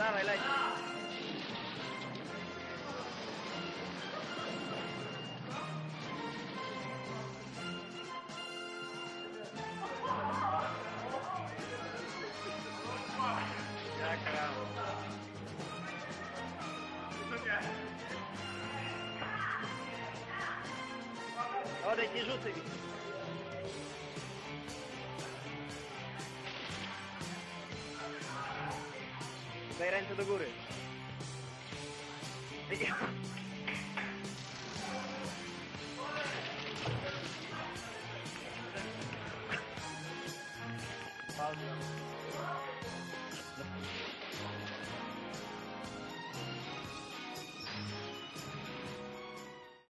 Dawaj, leć. Jak gram. Odejdź, nie rzucaj mi. Daj ręce do góry. Pauza.